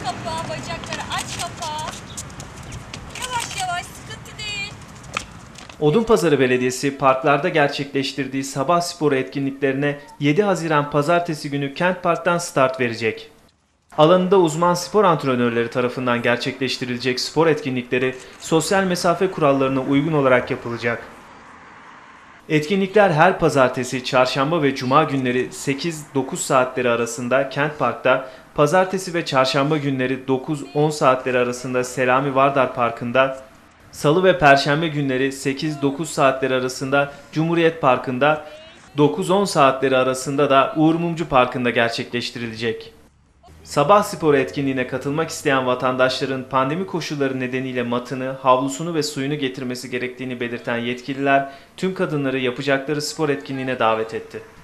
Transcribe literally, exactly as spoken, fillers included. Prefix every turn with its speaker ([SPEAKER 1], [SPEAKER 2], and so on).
[SPEAKER 1] kapağı, bacakları aç kapağı. Yavaş yavaş, sıkıntı değil.
[SPEAKER 2] Odunpazarı Belediyesi parklarda gerçekleştirdiği sabah sporu etkinliklerine yedi Haziran Pazartesi günü Kent Park'tan start verecek. Alanında uzman spor antrenörleri tarafından gerçekleştirilecek spor etkinlikleri sosyal mesafe kurallarına uygun olarak yapılacak. Etkinlikler her pazartesi, çarşamba ve cuma günleri sekiz dokuz saatleri arasında Kent Park'ta, pazartesi ve çarşamba günleri dokuz on saatleri arasında Selami Vardar Parkı'nda, salı ve perşembe günleri sekiz dokuz saatleri arasında Cumhuriyet Parkı'nda, dokuz on saatleri arasında da Uğur Mumcu Parkı'nda gerçekleştirilecek. Sabah sporu etkinliğine katılmak isteyen vatandaşların pandemi koşulları nedeniyle matını, havlusunu ve suyunu getirmesi gerektiğini belirten yetkililer tüm kadınları yapacakları spor etkinliğine davet etti.